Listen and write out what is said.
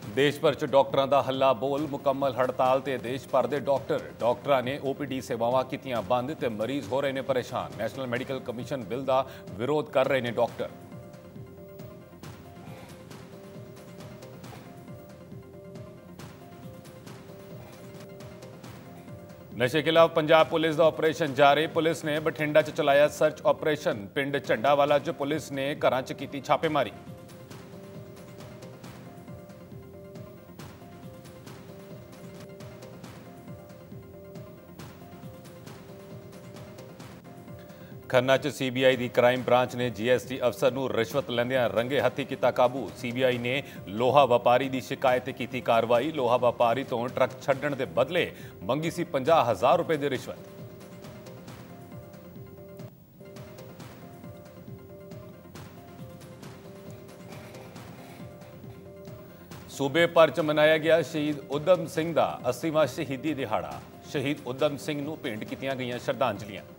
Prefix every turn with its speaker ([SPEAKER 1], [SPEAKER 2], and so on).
[SPEAKER 1] देश भर च डॉक्टरां दा हल्ला बोल। मुकम्मल हड़ताल ते देश भर दे डॉक्टरां ने OPD सेवावां कीतियां बंद ते मरीज हो रहे ने परेशान। नैशनल मैडिकल कमीशन बिल दा विरोध कर रहे ने डॉक्टर। नशे खिलाफ पंजाब पुलिस का ऑपरेशन जारी। पुलिस ने बठिंडा च चलाया सर्च ऑपरेशन। पिंड झंडावाला च पुलिस ने घरां च कीती छापेमारी। खन्ना च CBI की क्राइम ब्रांच ने GST अफसर नूं रिश्वत लैंदियां रंगे हत्थी किया काबू। CBI ने लोहा व्यापारी की शिकायत की कार्रवाई। लोहा व्यापारी तो ट्रक छड्डण के बदले मंगी सी 50,000 रुपए की रिश्वत। सूबे भर च मनाया गया शहीद उधम सिंह का 80वां शहीदी दिहाड़ा। शहीद उधम सिंह नूं भेंट कीतियां गईयां श्रद्धांजलियां।